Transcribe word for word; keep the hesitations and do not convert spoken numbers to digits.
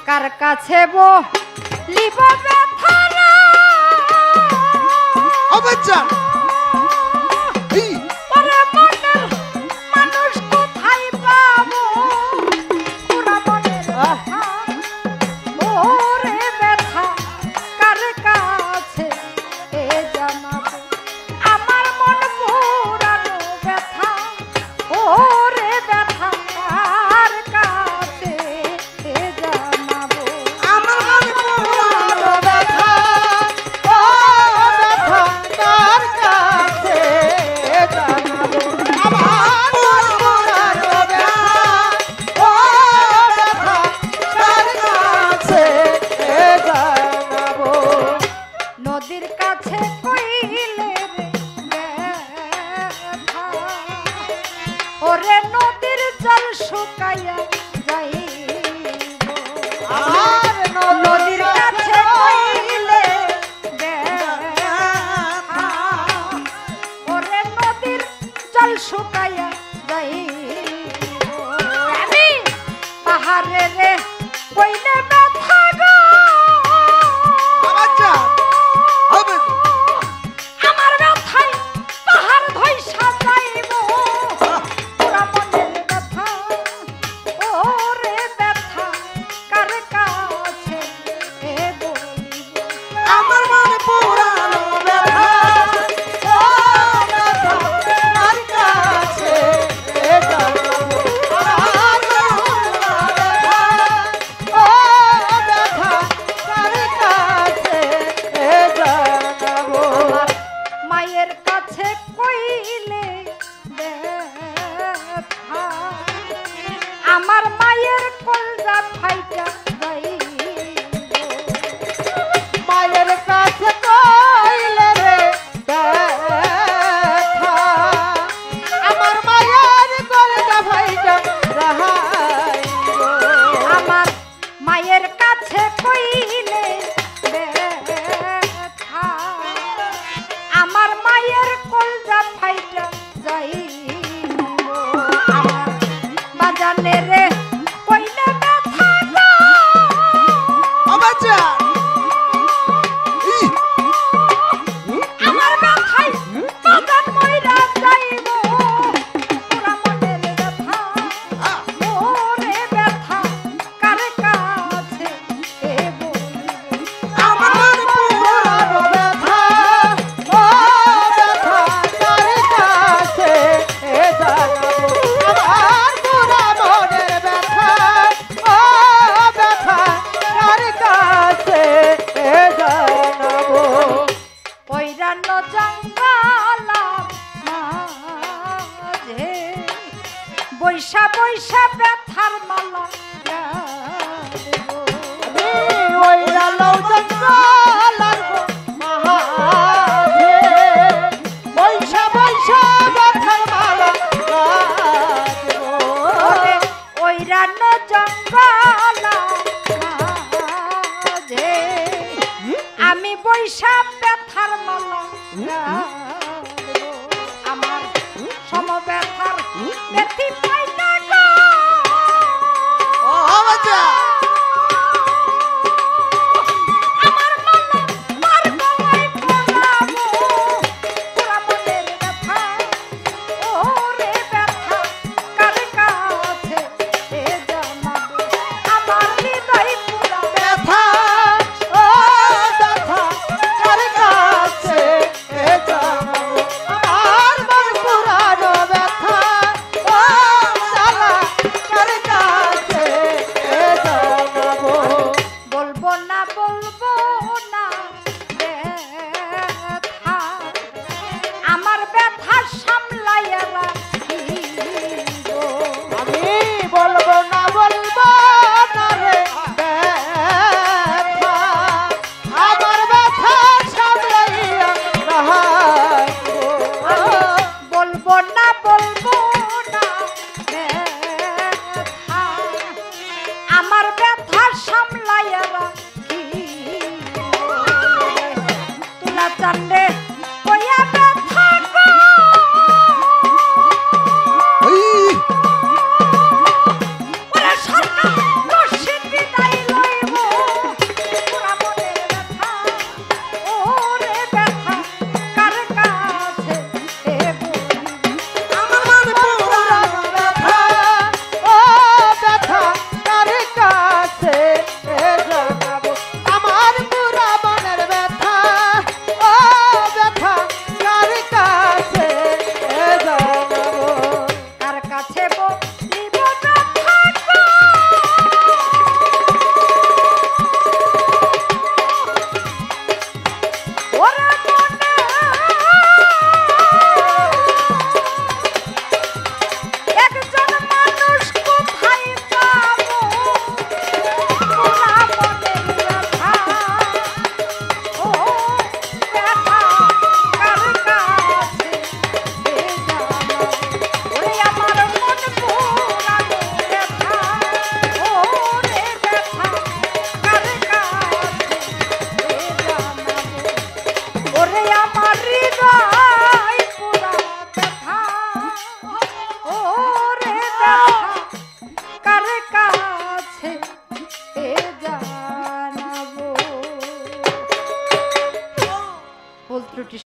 কার কাছে বলিব ব্যথা না ও বাচ্চা এই ওরে মনের মানুষ কোথায় পাবো পুরা মনের ব্যথা ওরে ব্যথা কার কাছে এ জানাবো আমার মন পুরানো ব্যথা ওরে ব্যথা কার কাছে এ জানাবো আমার মন পুরানো ব্যথা ও ব্যথা কার কাছে জানাবো আমার মন পুরানো ব্যথা ও ব্যথা কার কাছে জানাবো নদীর কাছে কইলে রে ব্যথা ওরে নদীর জল শুকাইয়া যাইব আর নদীর কাছে কইলে ব্যথা ওরে নদীর জল শুকাইয়া যাইব আমি পাহাড়ে রে কইলে ব্যথা গো বাচ্চা হবে আমার ব্যথায় পাহাড় ধইসা যাইব পুরা মনের ব্যথা ওরে ব্যথা কার কাছে এ বলিব আমার মন পুরানো ব্যথা ও ব্যথা কার কাছে জানাবো আমার মন পুরানো ব্যথা ও ত্রুটি